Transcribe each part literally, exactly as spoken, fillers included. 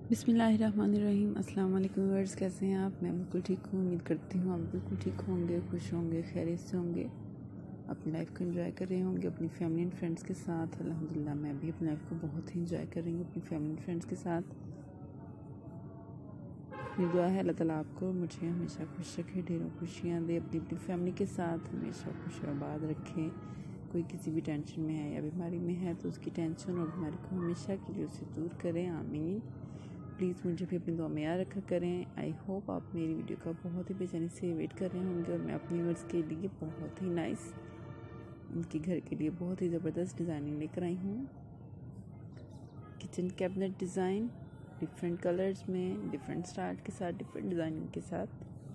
बिस्मिल्लाहिर्रहमानिर्रहीम। अस्सलाम वालेकुम व्यूअर्स, कैसे हैं आप? मैं बिल्कुल ठीक हूँ। उम्मीद करती हूँ आप बिल्कुल ठीक होंगे, खुश होंगे, खैरियत से होंगे, अपनी लाइफ को एंजॉय कर रहे होंगे अपनी फैमिली एंड फ्रेंड्स के साथ। अल्हम्दुलिल्लाह मैं भी अपनी लाइफ को बहुत ही एंजॉय कर रही हूँ अपनी फैमिली एंड फ्रेंड्स के साथ। मेरी दुआ है अल्लाह ताला आपको मुझे हमेशा खुश रखे, ढेरों खुशियाँ दे, अपनी अपनी फैमिली के साथ हमेशा खुश और आबाद रखें। कोई किसी भी टेंशन में है या बीमारी में है तो उसकी टेंशन और बीमारी को हमेशा के लिए उसे दूर करें, आमीन। प्लीज़ मुझे भी अपनी दुआ में याद रखा करें। आई होप आप मेरी वीडियो का बहुत ही बेचैनी से वेट कर रहे होंगे और मैं अपनी व्यूअर्स के लिए बहुत ही नाइस, उनके घर के लिए बहुत ही ज़बरदस्त डिज़ाइनिंग लेकर आई हूँ। Kitchen cabinet design different colours में, डिफरेंट स्टाइल के साथ, डिफरेंट डिज़ाइनिंग के साथ।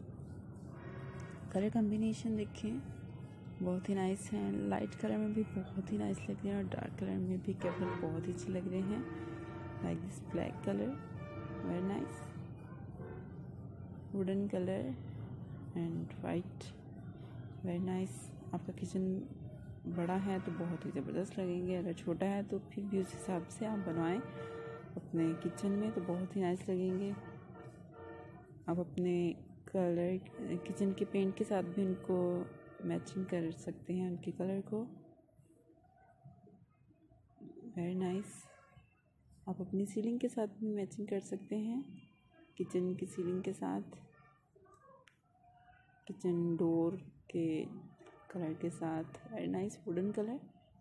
कलर कॉम्बिनेशन देखें, बहुत ही नाइस है। लाइट कलर में भी बहुत ही नाइस लग रहे हैं और डार्क कलर में भी कैबिनेट बहुत ही अच्छे लग रहे हैं। Like this black colour, very nice, wooden colour and white, very nice. आपका किचन बड़ा है तो बहुत ही ज़बरदस्त लगेंगे, अगर छोटा है तो फिर भी उस हिसाब से आप बनवाएं अपने किचन में तो बहुत ही नाइस लगेंगे। आप अपने कलर किचन के पेंट के साथ भी उनको मैचिंग कर सकते हैं, उनके कलर को, वेरी नाइस। आप अपनी सीलिंग के साथ भी मैचिंग कर सकते हैं, किचन की सीलिंग के साथ, किचन डोर के कलर के साथ, वेरी नाइस वुडन कलर।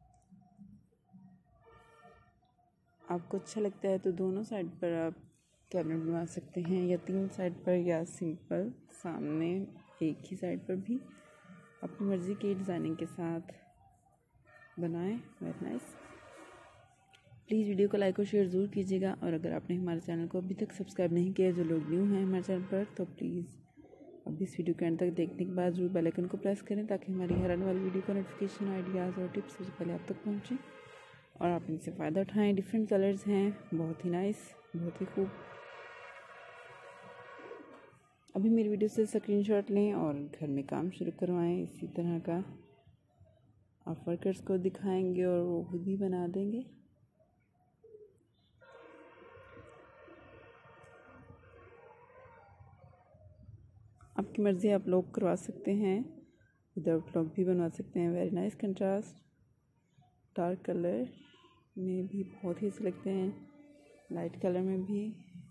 आपको अच्छा लगता है तो दोनों साइड पर आप कैबिनेट बनवा सकते हैं, या तीन साइड पर, या सिंपल सामने एक ही साइड पर भी अपनी मर्ज़ी की डिज़ाइनिंग के साथ बनाएं, वेरी नाइस। प्लीज़ वीडियो को लाइक और शेयर ज़रूर कीजिएगा, और अगर आपने हमारे चैनल को अभी तक सब्सक्राइब नहीं किया, जो लोग न्यू हैं हमारे चैनल पर, तो प्लीज़ अब इस वीडियो के अंत तक देखने के बाद ज़रूर बेल आइकन को प्रेस करें ताकि हमारी हर आने वाली वीडियो का नोटिफिकेशन, आइडियाज़ और टिप्स सबसे पहले आप तक पहुँचें और आप इनसे फ़ायदा उठाएं। डिफरेंट कलर्स हैं, बहुत ही नाइस, बहुत ही खूब। अभी मेरी वीडियो से स्क्रीनशॉट लें और घर में काम शुरू करवाएं। इसी तरह का आप वर्कर्स को दिखाएंगे और वो खुद ही बना देंगे। आपकी मर्ज़ी, आप लोग करवा सकते हैं, विदाउट लॉक भी बनवा सकते हैं। Very nice contrast, dark colour में भी बहुत ही अच्छे लगते हैं, लाइट कलर में भी।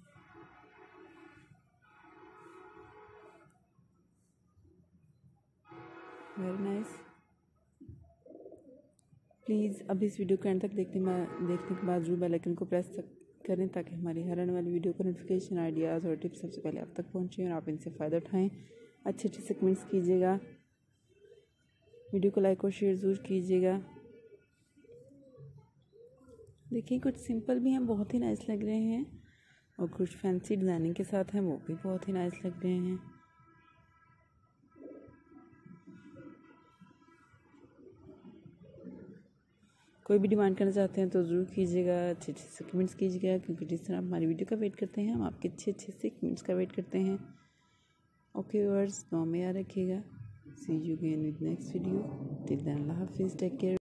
Very nice. प्लीज़ अब इस वीडियो के अंत तक देखने देखने के बाद जरूर बेल आइकन को प्रेस करें ताकि हमारी हर आने वाली वीडियो का नोटिफिकेशन, आइडियाज़ और टिप्स सबसे पहले आप तक पहुंचे और आप इनसे फ़ायदा उठाएं। अच्छे अच्छे से कमेंट्स कीजिएगा, वीडियो को लाइक और शेयर ज़रूर कीजिएगा। देखिए कुछ सिंपल भी हैं, बहुत ही नाइस लग रहे हैं, और कुछ फैंसी डिज़ाइनिंग के साथ हैं, वो भी बहुत ही नाइस लग रहे हैं। कोई भी डिमांड करना चाहते हैं तो ज़रूर कीजिएगा, अच्छे अच्छे से कमेंट्स कीजिएगा, क्योंकि जिस तरह आप हमारी वीडियो का वेट करते हैं हम आपके अच्छे अच्छे से कमेंट्स का वेट करते हैं। ओके व्यूअर्स, दुआ में याद रखिएगा। See you again with next video. Till then अल्लाह हाफिज़, टेक केयर।